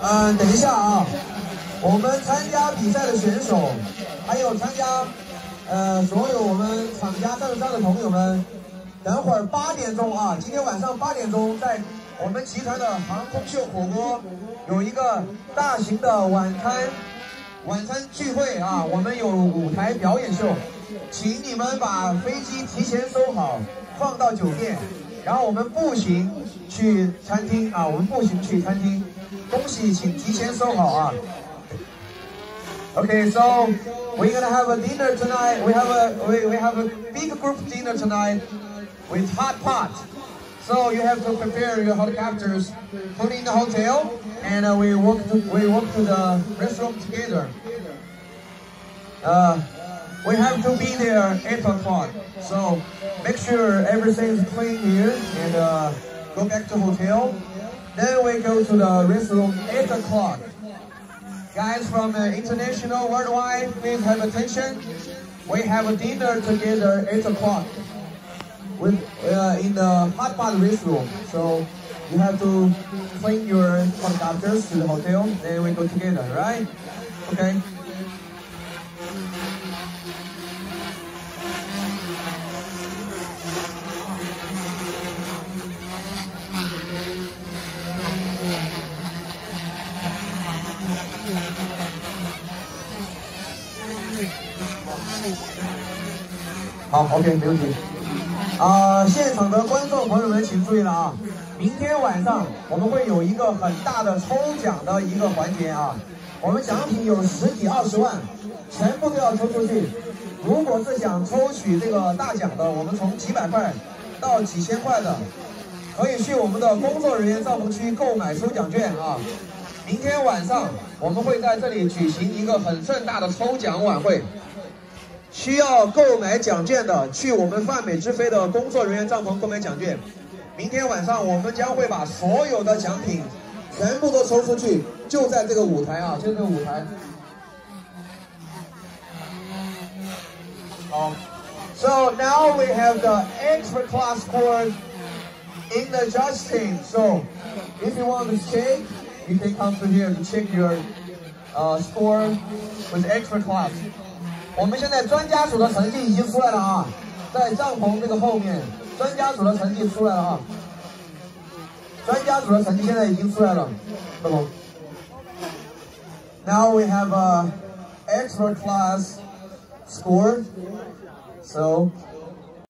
等一下啊，我们参加比赛的选手，还有参加所有我们厂家赞助商的朋友们，等会儿8点钟啊，今天晚上8点钟，在我们集团的航空秀火锅有一个大型的晚餐聚会啊，我们有舞台表演秀，请你们把飞机提前收好，放到酒店，然后我们步行去餐厅啊，我们步行去餐厅，东西请提前收好啊。Okay, so we're gonna have a dinner tonight. We have a big group dinner tonight with hot pot. So you have to prepare your helicopters, put in the hotel, and we walk to the restaurant together. We have to be there 8 o'clock. So make sure everything is clean here and go back to hotel. Then we go to the restaurant 8 o'clock. Guys from international, worldwide, please have attention. We have a dinner together 8 o'clock with in the hot pot restaurant. So you have to clean your helicopters to the hotel. Then we go together, right? Okay. OK， 没问题。现场的观众朋友们请注意了啊！明天晚上我们会有一个很大的抽奖的一个环节啊，我们奖品有10几20万，全部都要抽出去。如果是想抽取这个大奖的，我们从几百块到几千块的，可以去我们的工作人员帐篷区购买抽奖券啊。明天晚上我们会在这里举行一个很盛大的抽奖晚会。需要购买奖券的，去我们泛美之飞的工作人员帐篷购买奖券。明天晚上我们将会把所有的奖品全部都抽出去，就在这个舞台啊，就这个舞台。好 ，So now we have the extra class score in the judge team. So if you want to check, you can come to here to check your score with extra class. 我们现在专家组的成绩已经出来了啊，在帐篷这个后面，专家组的成绩出来了啊，专家组的成绩现在已经出来了。Now we have a extra class score, so